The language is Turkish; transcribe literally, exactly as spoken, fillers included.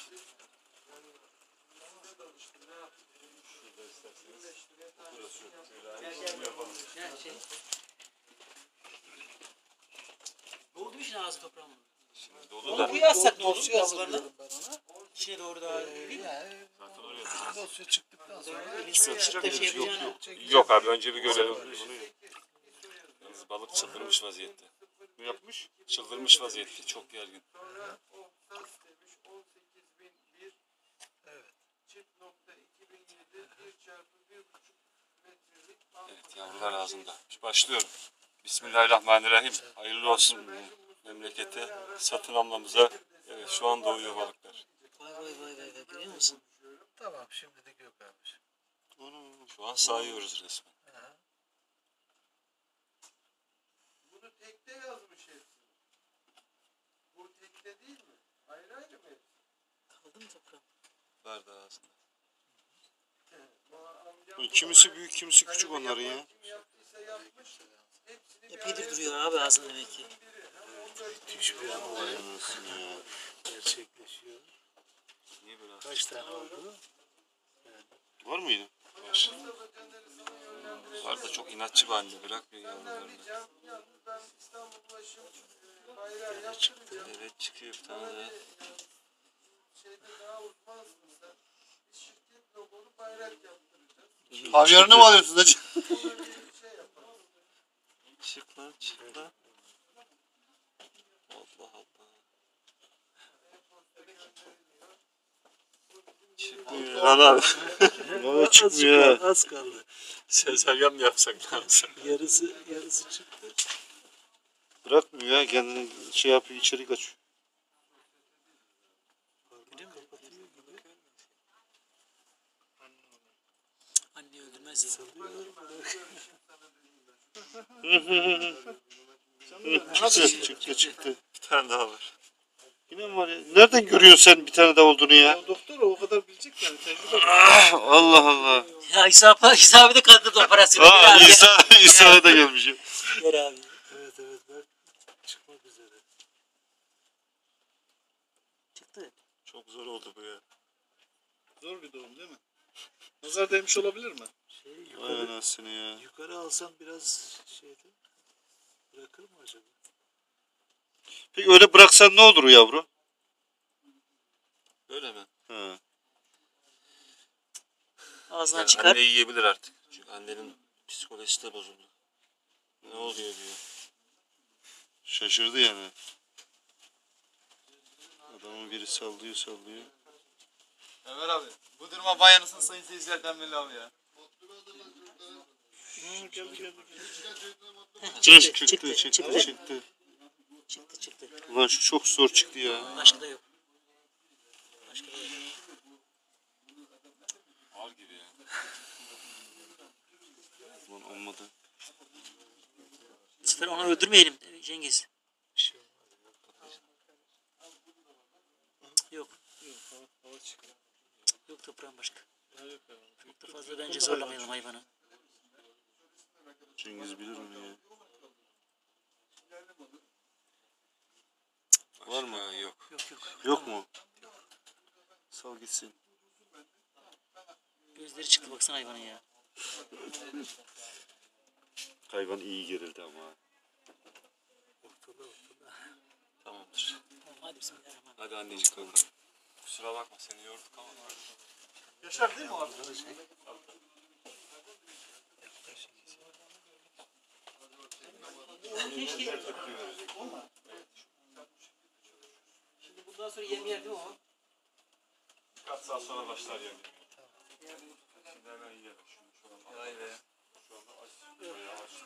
Şurada isterseniz. Burası yok. Şöyle yapalım. Ya şey. Doldu mu şimdi ağzı toprağın mı? Şimdi dolu Onu da. kuyu atsak ne olur Dosya yazılarına? hazırlıyorum ben ona. İçine doğru daha değil mi? Yani Zaten oraya yapacağız. dosya çıktıktan sonra Elin sıkışıp da şey yapacağını. Yok abi önce bir görelim. Yalnız balık çıldırmış vaziyette. Ne yapmış? Çıldırmış vaziyette. Çok gergin. Evet yavrular ağzında. Başlıyorum. Bismillahirrahmanirrahim. Hayırlı olsun memlekete, satın almamıza. Evet şu an doğuyor balıklar. Vay vay vay vay vay görüyor musun? tamam şimdilik yok abi. Şu an sayıyoruz resmen. Ha. Bunu tekte yazmış hepsi. Bu tekte değil mi? Ayrı ayrı mı hepsi? Kaldı mı toprağın? Var da ağzında. Kimisi büyük, kimisi küçük onların ya. Kim yaptıysa yapmış. Hepsini bir Epeydir araya duruyor abi ağzında demek ki. Müthiş bir olay Ya. gerçekleşiyor. Niye böyle Kaç tane oldu? Var mıydı? var? Var da çok inatçı bir anne. Bırakmıyor yavrularını. Yalnız ben İstanbul Ulaşım e, bayrağı yaptıracağım. Evet çıkıyor bir tane daha. Şeyde daha uzmansın sen. Biz şirket logolu bayrak yaptıracağız. Havyarını mı alıyorsun hacı? Ona bir şey yapalım. Çık lan çık lan. Allah Allah. Çıkmıyor. Lan abi. Valla çıkmıyor ha. Az kaldı. Sezaryen mi yapsak ne yapsak? Yarısı yarısı çıktı. Bırakmıyor ya kendini şey yapıyor içeri kaçıyor. Anne öldürmez ya. Çıktı çıktı çıktı. Bir tane daha var. Yine mi var ya? Nereden görüyorsun sen bir tane daha olduğunu ya? Ya doktor o kadar bilecek yani tecrübe. Ah, Allah Allah. Ya İsa, İsa abi de katladı operasyonu. Aa Gel abi, İsa, İsa'ya da gelmişim. Gel abi. Evet evet bak çıkmak üzere. Çıktı. Çok zor oldu bu ya. Zor bir doğum değil mi? Nazar değmiş olabilir mi? Şey, Vay yukarı, anasını ya. yukarı alsam biraz şeydi. Bırakır mı acaba? Peki öyle bıraksan ne olur yavru? Öyle mi? Ha. Ağzından Yani çıkar. anne yiyebilir artık. Çünkü annenin psikolojisi de bozuldu. Ne oluyor diyor. Şaşırdı yani. Adamın biri sallıyor sallıyor. Ömer abi, bu duruma bayanısın sayın seyircilerden belli abi ya. Geldi geldi. Çıktı, Çıktı çıktı, çıktı çıktı. çıktı. Çıktı, çıktı. Ulan şu çok zor çıktı ya. Başka da yok. Başka da yok. Var gibi ya. Ulan olmadı. Bu sefer onu öldürmeyelim Cengiz. Bir şey olmadı. Yok. Yok hava, hava çıktı. Yok toprağın başka. Ha, yok ya. Çok da fazla bence zorlamayalım hayvanı. Cengiz bilir onu ya. Var mı? Ha, yok. Yok yok. Yok mu? Sal gitsin. Gözleri çıktı baksana hayvanın ya. Hayvan iyi gerildi ama. Ortada ortada. Tamamdır. Tamam hadi bismillahirrahmanirrahim. Hadi anneciğim kalkalım. Kusura bakma seni yorduk ama. Yaşar değil mi abi? Keşke. Şimdi bundan sonra yem yer değil mi o? Kaç saat sonra başlar yani. Şimdi hemen yiyelim. Şunu şu an. Vay be. Şu anda aç. Bayağı aç.